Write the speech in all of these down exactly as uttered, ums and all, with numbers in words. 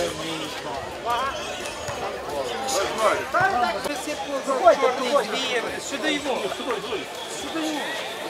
Сюди його! Сюди його!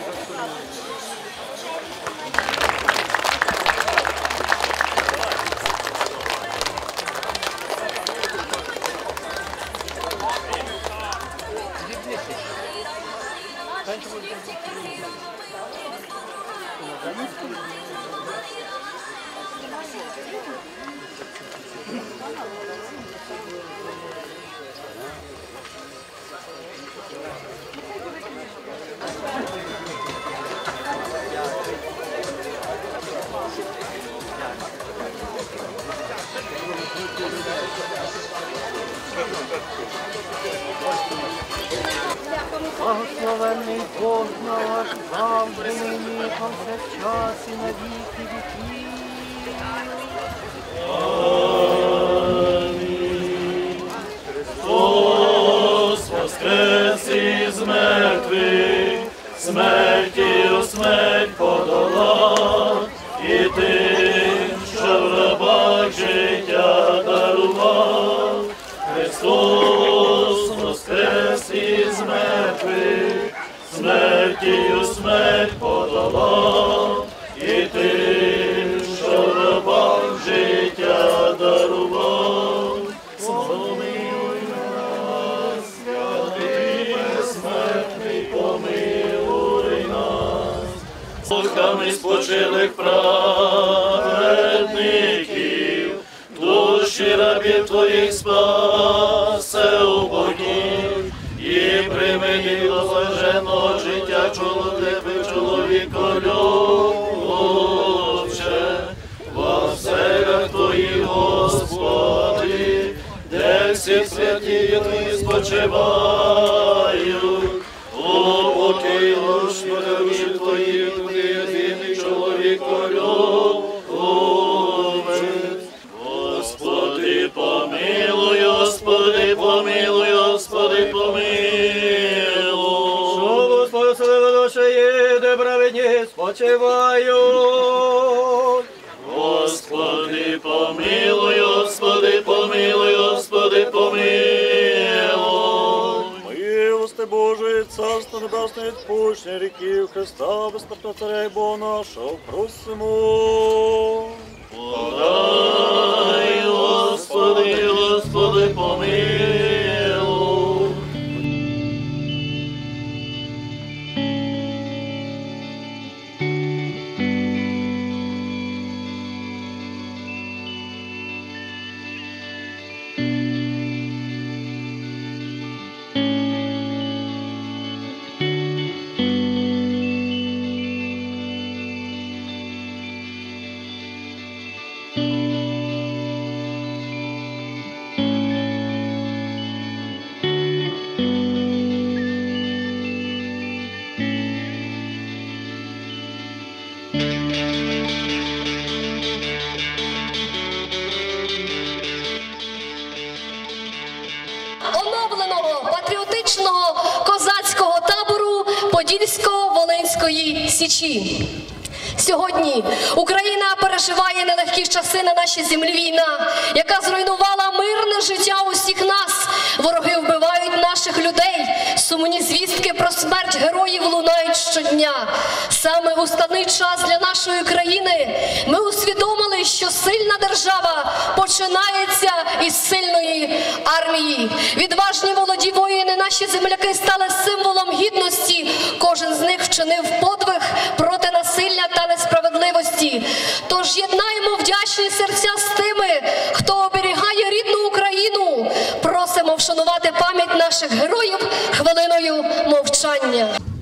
Благословенний Бог наш, завжди нині, повсякчас і на віки віків. Амінь. Христос воскрес із мертвих, смертію смерть подолав, і тим, що в рабах життя дарував. Христос воскрес із мертвих, смертію смерть подолав, і тим, що в рабах життя дарував. Помилуй нас, святий безсмертний, помилуй нас. Духами спочилих праведників, душі рабів твоїх спасе упокій, і прийми їх до блаженного життя чоловіка, чоловіколюбче, во оселях твоїх, Господи, де всі святі твої спочивають, упокій душ рабів твоїх, єдиний чоловіколюбець. Господи, помилуй, Господи, помилуй, Господи, помилуй. Що Господь слава душі, де праведні спочивають. Господи, помилуй, Господи, помилуй, Господи, помилуй. Милости Божої, царство небесне, відпущення ріків Христа, безсмертного царя і Бога нашого, просимо. Подай, Господи, Господи, помилуй. Оновленого патріотичного козацького табору Подільсько-Волинської Січі. Сьогодні Україна переживає нелегкі часи на нашій землі. Війна, яка зруйнувала мирне життя усіх нас. Вороги вбивають наших людей. Сумні звістки про смерть героїв лунають щодня. Саме у складний час для нашої країни ми усвідомили, що сильна держава починається із сильної армії. Відважні молоді воїни, наші земляки, стали символом гідності. Кожен з них вчинив подвиг проти насилля та несправедливості. Тож єднаємо вдячні серця з тими, хто оберігає рідну Україну. Просимо вшанувати пам'ять наших героїв хвилиною мовчання.